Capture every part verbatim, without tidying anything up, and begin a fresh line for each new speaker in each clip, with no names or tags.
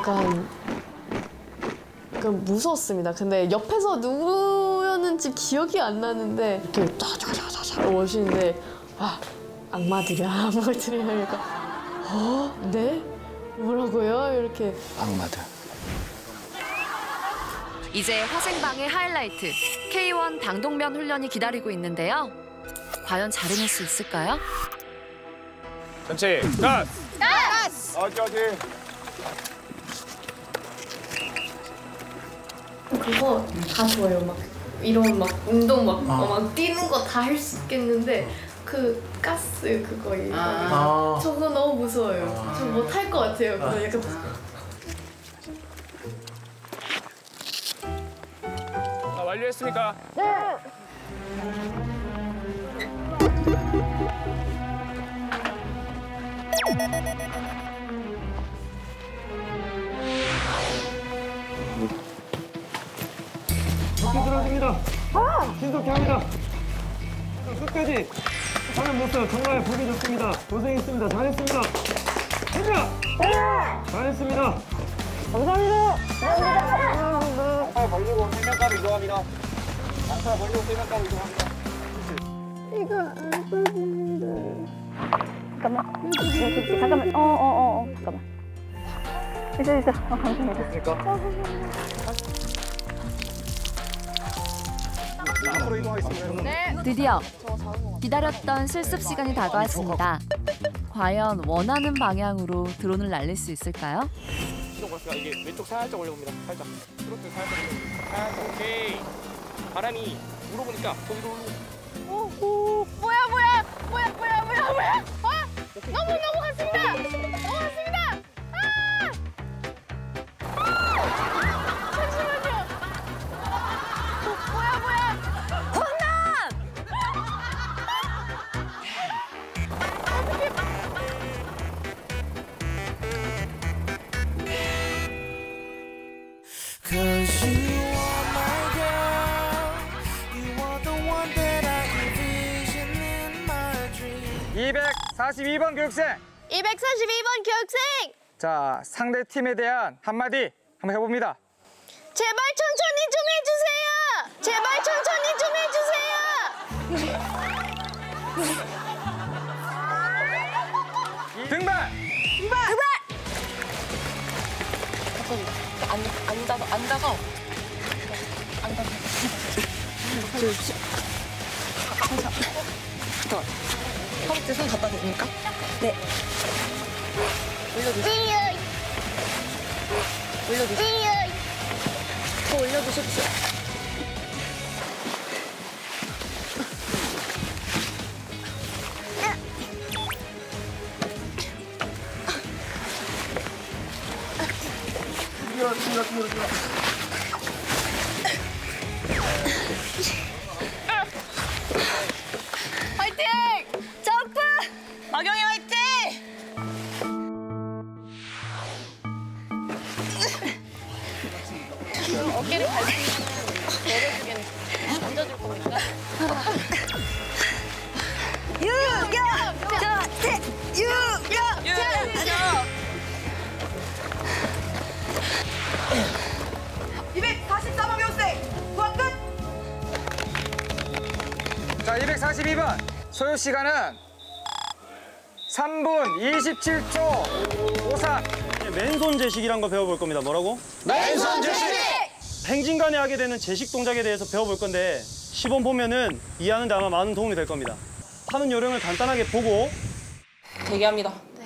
약간 약간 무서웠습니다. 근데 옆에서 누구였는지 기억이 안 나는데 이렇게 짜자자자자 오시는데 와 악마들이야 악마들이야 그러니까 어? 네? 뭐라고요? 이렇게
악마들.
이제 화생방의 하이라이트 케이 원 당동면 훈련이 기다리고 있는데요. 과연 잘해낼 수 있을까요?
전체 가스!
가스!
어디 어디?
그거 다 좋아요. 막 이런 막 운동 막, 어. 막 뛰는 거 다 할 수 있겠는데 그 가스 그거 이거
아.
저거 너무 무서워요. 아. 저 못할 것 같아요. 그거 약간
자, 완료했습니까?
네.
이렇게 들어집니다. 신속히 합니다. 끝까지 하는 모습 정말 보기 좋습니다. 고생했습니다. 잘했습니다. 해자! 잘했습니다.
감사합니다.
잘 벌리고 생명가로 이동합니다. 양파 벌리고 생명가로 이동합니다.
이거 안 빠지는데. 잠깐만. 네, 그치. 잠깐만. 어, 어, 어, 어. 잠깐만. 있어, 있어. 어, 감사합니다.
됐습니까? 앞으로 이동하겠습니다.
네. 드디어 기다렸던 실습 시간이 다가왔습니다. 과연 원하는 방향으로 드론을 날릴 수 있을까요?
시동 걸었으니까 이게 왼쪽 살짝 올려봅니다. 살짝. 트로트 살짝 올려봅니다. 살짝 오케이. 바람이 물어보니까 거기로.
오, 오. 뭐야, 뭐야. 뭐야, 뭐야, 뭐야, 뭐야. 아! 너무, 너무 갔습니다. 너무 갔습니다. 아! 아! 잠시만요. 뭐야, 뭐야. 홈런!
Cause you are my girl, you are the one that I envision in my dream.
이백사십이 번 교육생.
이백사십이 번 교육생.
자, 상대 팀에 대한 한마디 한번 해봅니다.
제발 천천히 좀 해주세요. 제발 천천히 좀 해주세요.
등반!
등반! 등반!
안, 안 닫아, 안 닫아. 안 닫아. 둘, 셋. 더. 허벅지 손 갖다 대니까? 네. 올려주세요. 올려주세요. 더 올려주십시오.
화이팅! 점프! 마경이 화이팅! 어깨를 밟으면 내려주겠네. 얹어줄 겁니까? 유격! 자, 셋! 유격! 유격! 이백사십사 번 교육생! 후학 끝!
자, 이백사십이 번. 소요 시간은 삼 분 이십칠 초 오삼.
맨손 제식이란 거 배워볼 겁니다. 뭐라고?
맨손 제식!
행진간에 하게 되는 제식 동작에 대해서 배워볼 건데 시범 보면은 이해하는데 아마 많은 도움이 될 겁니다. 하는 요령을 간단하게 보고
대기합니다.
네.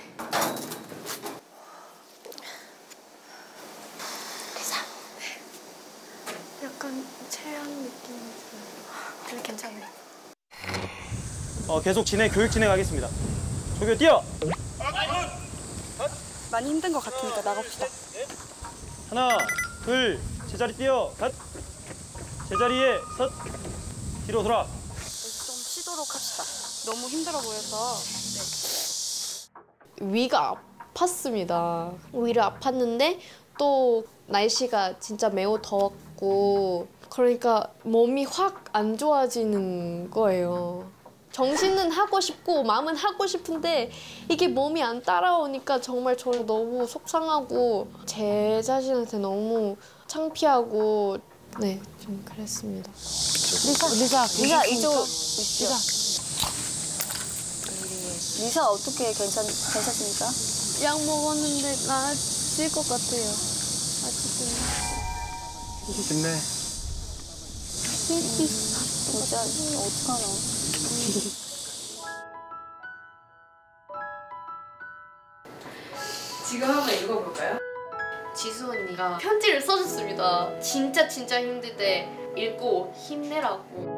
리사.
네. 약간 체한 느낌이 들어요. 근데 괜찮아요.
어, 계속 진행, 교육 진행하겠습니다. 조교 뛰어!
많이 힘든 것 같으니까 나갑시다.
하나, 둘, 제자리 뛰어, 갓! 제자리에 섰! 뒤로 돌아.
좀 쉬도록 합시다. 너무 힘들어 보여서.
위가 아팠습니다. 위를 아팠는데 또 날씨가 진짜 매우 더웠고 그러니까 몸이 확 안 좋아지는 거예요. 정신은 하고 싶고 마음은 하고 싶은데 이게 몸이 안 따라오니까 정말 저는 너무 속상하고 제 자신한테 너무 창피하고 네, 좀 그랬습니다.
리사, 리사, 리사 이쪽 리사. 리사 어떻게 괜찮 괜찮습니까?
약 먹었는데 나아질 것 같아요. 아직은.
힘내.
진짜 어떡하나.
지금 한번 읽어볼까요? 지수 언니가 편지를 써줬습니다. 진짜 진짜 힘들 때 읽고 힘내라고.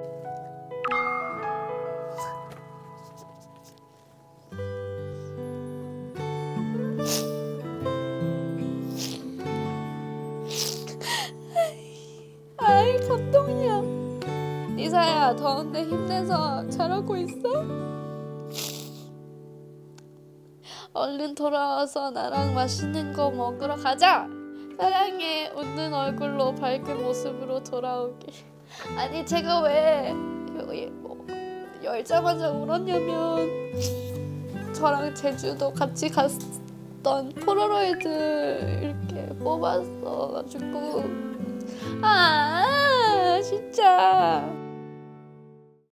아이 감동이야. 리사야 더운데 힘내서 잘하고 있어? 얼른 돌아와서 나랑 맛있는 거 먹으러 가자. 사랑해. 웃는 얼굴로 밝은 모습으로 돌아오길. 아니 제가 왜 열자마자 울었냐면 저랑 제주도 같이 갔던 폴라로이드 이렇게 뽑았어가지고 아 진짜